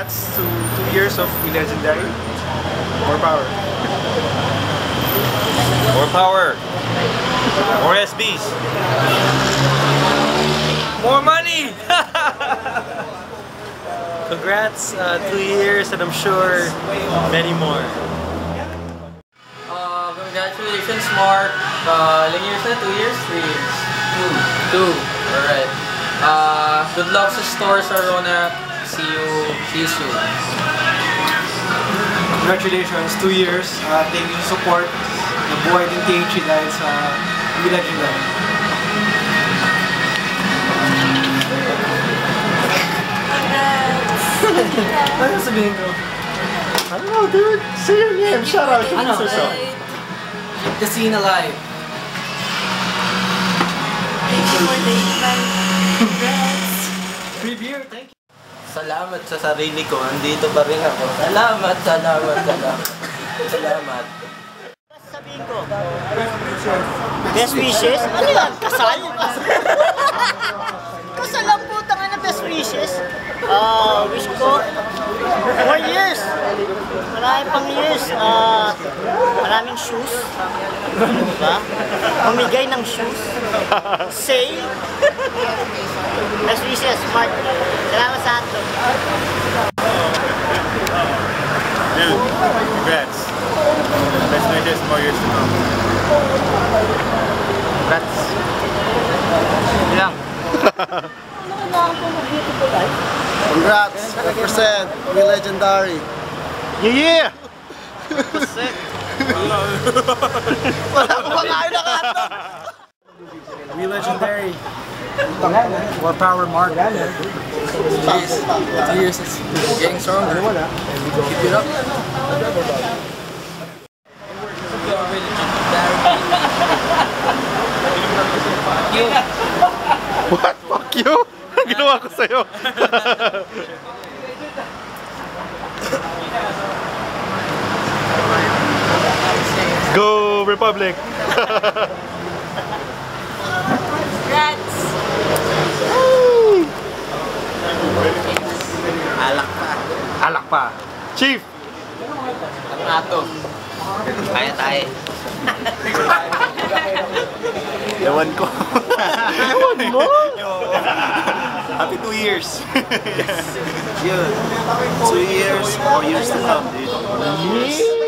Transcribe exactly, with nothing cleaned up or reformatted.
congrats to two years of weLegendary. More power. More power. More S Bs. More money. Congrats, uh, two years, and I'm sure many more. Uh, congratulations, Mark. Uh, ilang years na? Two years? Three years? Two. Two. Alright. Uh, good luck sa stores, Arona. See you. See you soon. Congratulations, two years. Uh, thank you sa support. Nabuhay din T H E dahil sa weLegendary. Ano sabihin ko? I don't know, dude. Say your name. Shout out. Ano? Keep the scene alive. Thank you for the invite. Congrats. Preview, thank you. Salamat sa sarili ko. Andito pa rin ako. Salamat, salamat, salamat. Salamat. Sabihin ko, best wishes? Ano yan? Kasal? Kasal lang po, tanga na best wishes. Uh, wish ko, more years. Marami pang years. Uh, maraming shoes. Diba? Pamigay ng shoes. Sale. Best wishes, Mark. Salamat sa ato. Dude, congrats. Best wishes, more years to come. Congrats. Hindi lang. Congrats! Represent weLegendary. Yeah! Wala ko nga kayo nakatong! weLegendary. More power, Mark. Jeez. Two years is getting stronger. Keep it up. What? Fuck you? Ginawa ko sa'yo. Go Republic! Congrats. Alak pa. Alak pa. Chief! Nato. Kaya tayo. Ewan ko. Ewan mo? Happy two years. Yun. Two years, more years to come, dude. Yeah.